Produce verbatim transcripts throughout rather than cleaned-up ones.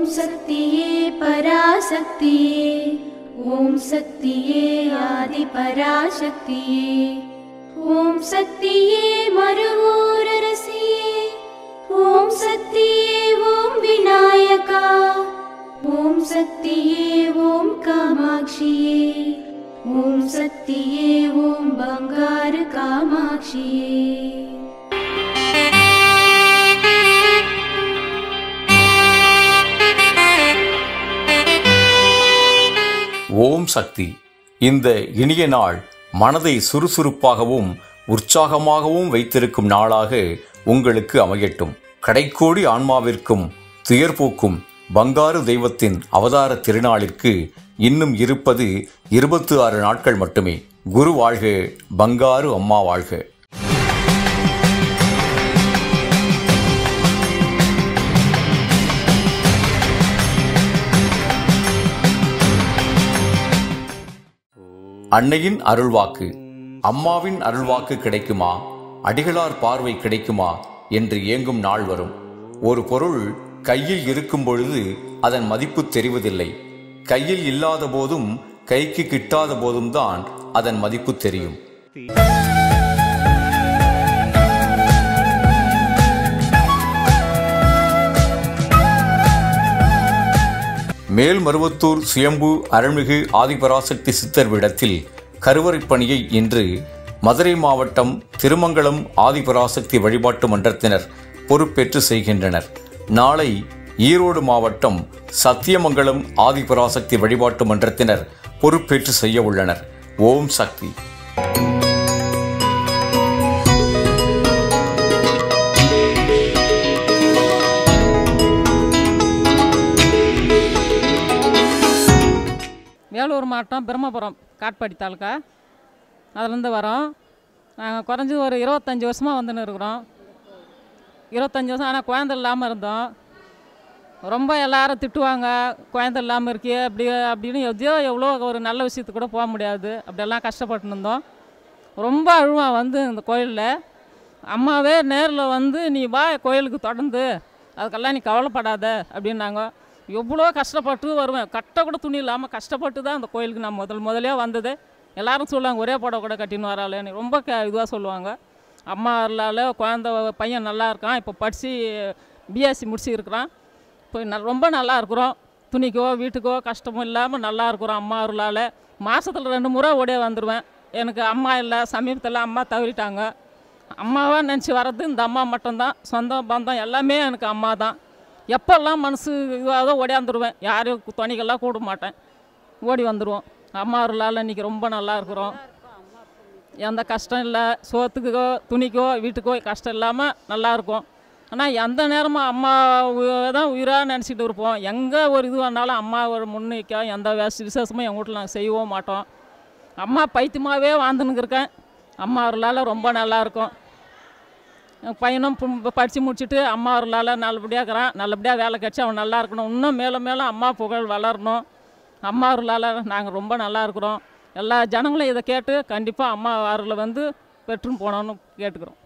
சக்தியே பராசக்தியே, ஓம் சக்தியே ஆதி பராசக்தியே, ஓம் சக்தியே மறுவூரரசியே, ஓம் சக்தியே ஓம் விநாயகா, ஓம் சக்தியே ஓம் காமாட்சியே, ஓம் சக்தியே ஓம் பங்காரு காமாட்சியே. ஓம் சக்தி. இந்த இனிய நாள் மனதை சுறுசுறுப்பாகவும் உற்சாகமாகவும் வைத்திருக்கும் நாளாக உங்களுக்கு அமையட்டும். கடைக்கோடி ஆன்மாவிற்கும் துயர் போக்கும் பங்காரு தெய்வத்தின் அவதார திருநாளிற்கு இன்னும் இருப்பது இருபத்தி ஆறு நாட்கள் மட்டுமே. குரு வாழ்க, பங்காரு அம்மா வாழ்க. அன்னையின் அருள்வாக்கு. அம்மாவின் அருள்வாக்கு கிடைக்குமா, அடிகளார் பார்வை கிடைக்குமா என்று ஏங்கும் நாள் வரும். ஒரு பொருள் கையில் இருக்கும் பொழுது அதன் மதிப்பு தெரிவதில்லை. கையில் இல்லாத போதும் கைக்கு கிட்டாத போதும் தான் அதன் மதிப்பு தெரியும். மேல்மருவத்தூர் சுயம்பு அருள்மிகு ஆதிபராசக்தி சித்தர் பீடத்தில் கருவறை பணியை இன்று மதுரை மாவட்டம் திருமங்கலம் ஆதிபராசக்தி வழிபாட்டு மன்றத்தினர் பொறுப்பேற்று செய்கின்றனர். நாளை ஈரோடு மாவட்டம் சத்தியமங்கலம் ஆதிபராசக்தி வழிபாட்டு மன்றத்தினர் பொறுப்பேற்று செய்ய உள்ளனர். ஓம் சக்தி. வேலூர் மாவட்டம் பிரம்மபுரம் காட்பாடி தாலுக்கா, அதுலேருந்து வரோம். நாங்கள் குறைஞ்சி ஒரு இருபத்தஞ்சி வருஷமாக வந்துன்னு இருக்கிறோம். இருபத்தஞ்சி வருஷம் ஆனால் குழந்தை இல்லாமல் இருந்தோம். ரொம்ப எல்லாரும் திட்டுவாங்க, குழந்தை இல்லாமல் இருக்கியே அப்படி அப்படின்னு எதையோ எவ்வளோ ஒரு நல்ல விஷயத்துக்கு கூட போக முடியாது, அப்படியெல்லாம் கஷ்டப்பட்டு இருந்தோம். ரொம்ப அழுவா வந்து இந்த கோயிலில் அம்மாவே நேரில் வந்து நீ வா கோயிலுக்கு தொடர்ந்து, அதுக்கெல்லாம் நீ கவலைப்படாத அப்படின்னாங்க. எவ்வளோ கஷ்டப்பட்டு வருவேன், கட்ட கூட துணி இல்லாமல் கஷ்டப்பட்டு தான் அந்த கோயிலுக்கு நான் முதல் முதலே வந்தது. எல்லோரும் சொல்லுவாங்க ஒரே புடவை கூட கட்டின்னு வராளேன்னு, ரொம்ப க இதுவாக சொல்லுவாங்க. அம்மா வரலால் குழந்த பையன் நல்லா இருக்கான், இப்போ படித்து பிஎஸ்சி முடிச்சுருக்கிறான். இப்போ ந ரொம்ப நல்லா இருக்கிறோம். துணிக்கோ வீட்டுக்கோ கஷ்டமும் இல்லாமல் நல்லா இருக்கிறோம் அம்மா அருளால். மாதத்தில் ரெண்டு முறை ஓடே வந்துடுவேன். எனக்கு அம்மா இல்லை, சமீபத்தில் அம்மா தவறிட்டாங்க. அம்மாவாக நினச்சி வர்றது இந்த அம்மா மட்டும்தான். சொந்தம் பந்தம் எல்லாமே எனக்கு அம்மா தான். எப்போல்லாம் மனசு இதுவாக ஓடியாந்துருவேன், யாரையும் துணிக்கெல்லாம் கூட மாட்டேன், ஓடி வந்துடுவோம். அம்மா அருளால் இன்றைக்கி ரொம்ப நல்லா இருக்கிறோம். எந்த கஷ்டம் இல்லை, சோத்துக்கோ துணிக்கோ வீட்டுக்கோ கஷ்டம் இல்லாமல் நல்லா இருக்கும். ஆனால் எந்த நேரமும் அம்மா தான் உயிராக நினச்சிட்டு இருப்போம். எங்கே ஒரு இது வந்தாலும் அம்மா ஒரு முன்னிக்க எந்த விசேஷமும் எங்கள் வீட்டில் நாங்கள் செய்யவும் மாட்டோம். அம்மா பைத்தியமாகவே வாழ்ந்துன்னு இருக்கேன். அம்மா அருளால் ரொம்ப நல்லாயிருக்கும். என் பையனும் படித்து முடிச்சுட்டு அம்மா அருளால் நல்லபடியாக இருக்கிறான். நல்லபடியாக வேலை கிடச்சி அவன் நல்லா இருக்கணும். இன்னும் மேலும் மேலும் அம்மா புகழ் வளரணும். அம்மா அருளால் நாங்கள் ரொம்ப நல்லா இருக்கிறோம். எல்லா ஜனங்களும் இதை கேட்டு கண்டிப்பாக அம்மா அருளை வந்து பெற்றும் போனோன்னு கேட்டுக்கிறோம்.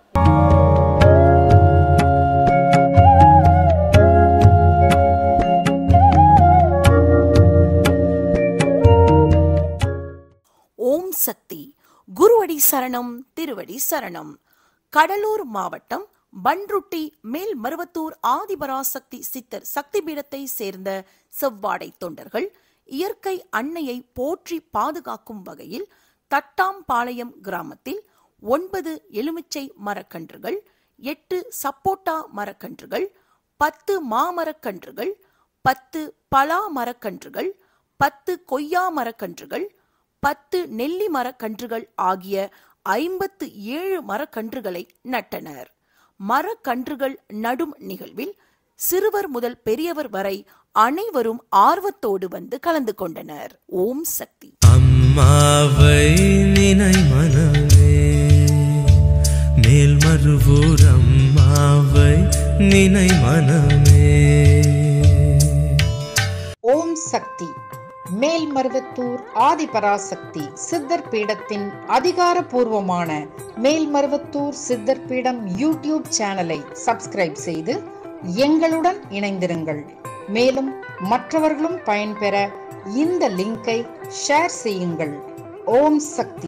ஓம் சக்தி. குருவடி சரணம், திருவடி சரணம். கடலூர் மாவட்டம் பன்ருட்டி மேல்மருவத்தூர் ஆதிபராசக்தி சித்தர் சக்தி பீடத்தை சேர்ந்த செவ்வாடை தொண்டர்கள் இயற்கை அன்னையை போற்றி பாதுகாக்கும் வகையில் தட்டாம்பாளையம் கிராமத்தில் ஒன்பது எலுமிச்சை மரக்கன்றுகள், எட்டு சப்போட்டா மரக்கன்றுகள், பத்து மாமரக்கன்றுகள், பத்து பலா மரக்கன்றுகள், பத்து கொய்யா மரக்கன்றுகள், பத்து நெல்லி மரக்கன்றுகள் ஆகிய ஐம்பத்து ஏழு மரக்கன்றுகளை நட்டனர். மரக்கன்றுகள் நடும் நிகழ்வில் சிறுவர் முதல் பெரியவர் வரை அனைவரும் ஆர்வத்தோடு வந்து கலந்து கொண்டனர். ஓம் சக்தி. அம்மாவை நினை மனமே, மேல்மருவூர் அம்மாவை நினை மனமே. ஓம் சக்தி. மேல்மருவத்தூர் ஆதிபராசக்தி சித்தர் பீடத்தின் அதிகாரப்பூர்வமான மேல்மருவத்தூர் சித்தர் பீடம் யூடியூப் சேனலை சப்ஸ்கிரைப் செய்து எங்களுடன் இணைந்திருங்கள். மேலும் மற்றவர்களும் பயன்பெற இந்த லிங்கை ஷேர் செய்யுங்கள். ஓம் சக்தி.